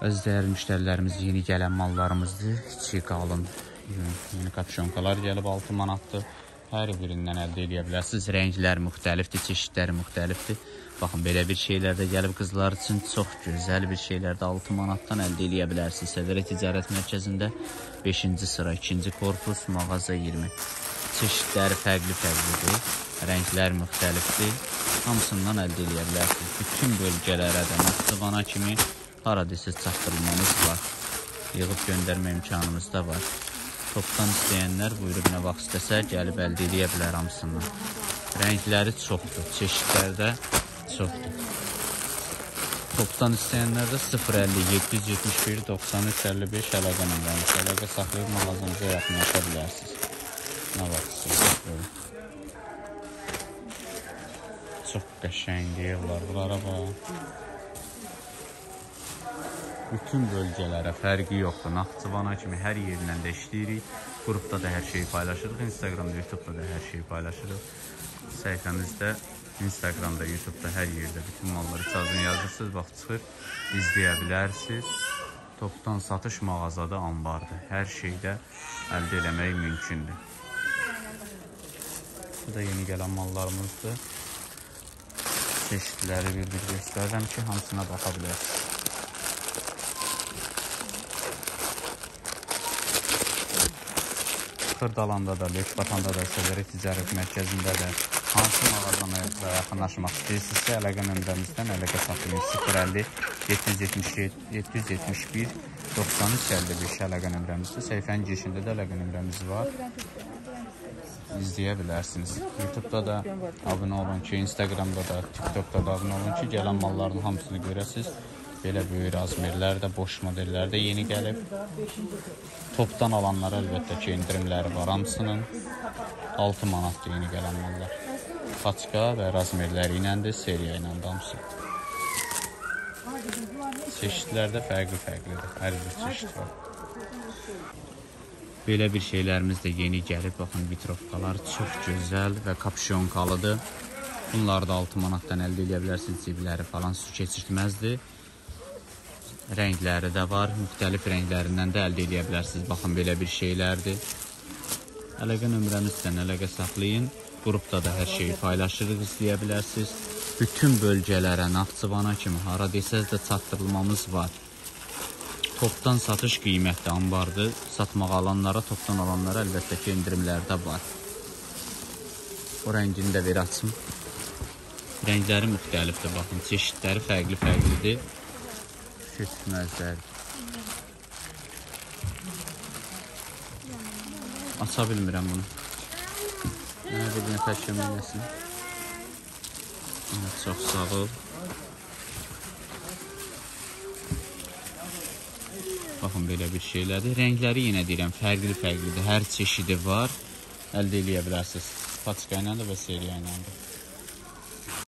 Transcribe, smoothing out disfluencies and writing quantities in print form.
Öz dəyərli müştərilərimiz yeni gələn mallarımızdır. Kiçik qalın yeni kapşonkalar gəlib 6 manatdır. Hər birindən əldə edə bilərsiniz. Rənglər müxtəlifdir, çeşidləri müxtəlifdir. Baxın, belə bir şeylər də gəlib qızlar üçün çox gözəl bir şeylər də 6 manatdan əldə edə bilərsiniz. Sədrə Ticarət Mərkəzində 5-ci sıra, 2-ci korpus, mağaza 20. Çeşidləri fərqli-fərqlidir. Rənglər müxtəlifdir. Hamısından əldə edə bilərsiniz. Bütün bölgələrə də Naxçıvana kimi paradisiz çatdırılmamız var. Yığıb göndərmə imkanımız da var. Topdan istəyənlər buyurub nə vaxt istəsə gəlib əldə edə bilər hamısından. Rəngləri çoxdur, çeşidləri də çoxdur. Topdan istəyənlər də 050 771 93 55 əlaqə nömrəmiz. Əlaqə saxlayıb mağazamıza yaxınlaşa bilərsiniz. Nə vaxt istəyərsiniz. Çox qəşəng deyirlər bunlara bax. Bütün bölgələrə fərqi yoxdur. Naxçıvana kimi hər yerindən də işləyirik. Qrupda da hər şeyi paylaşırıq. Instagramda, YouTube'da da hər şeyi paylaşırıq. Səhifəmizdə, Instagramda, YouTube'da hər yerdə bütün malları icazını yazırsınız. Bax, çıxır, izləyə bilərsiniz. Topdan satış mağazada ambardır. Hər şeydə əldə eləmək mümkündür. Bu da yeni gələn mallarımızdır. Çeşidləri bir-bir göstərirəm ki, hamısına baxa bilərsiniz. Xırdalanda da, Lekbatanda da, Sədrə Ticarət Mərkəzində də hansı mağazamıza yaxınlaşmaq istəyirsinizsə, əlaqə nömrəmizdən əlaqə saxlayın. 050 771 93 55 əlaqə nömrəmizdir. Səhifənin girişində də əlaqə nömrəmiz var. İzləyə bilərsiniz. YouTube'da da abunə olun ki, Instagramda da, TikTok'da da abunə olun ki, gələn malların hamısını görəsiniz. Belə böyük razmerlər də, boş modellər də yeni gəlib. Topdan alanlara əlbəttə ki, indirimləri var hamısının. 6 manatdır yeni gələn mallar. Paçka və razmerləri iləndir, seriya ilə hamısı. Çeşidlər də fərqli-fərqlidir. Hər bir çeşid var. Belə bir şeylərimiz də yeni gəlib. Baxın, vitrovkalar çox gözəl və kapşonkalıdır. Bunları da 6 manatdan əldə edə bilərsiniz. Cibləri falan su keçirtməzdir. Rəngləri də var. Müxtəlif rənglərindən də əldə edə bilərsiniz. Baxın, belə bir şeylərdir. Əlaqə nömrəmizdən əlaqə saxlayın. Qrupda da hər şeyi paylaşırıq, izləyə bilərsiniz. Bütün bölgələrə, Naxçıvana kimi hara desəz də çatdırılmamız var. Topdan satış qiymətli ambardır. Satmaq alanlara, topdan alanlara əlbəttə ki, indirimlər də var. O rəngini də ver açım. Rəngləri müxtəlifdir. Baxın, çeşidləri fərqli-fərqlidir. Keçməzlər. Aça bilmirəm bunu. Bir nəfər kömək eləsin. Çox sağ ol. Baxın, belə bir şeylərdir. Rəngləri yenə deyirəm, fərqli-fərqlidir. Hər çeşidi var. Əldə eləyə bilərsiniz. Paçka ilə də və seriya ilə də.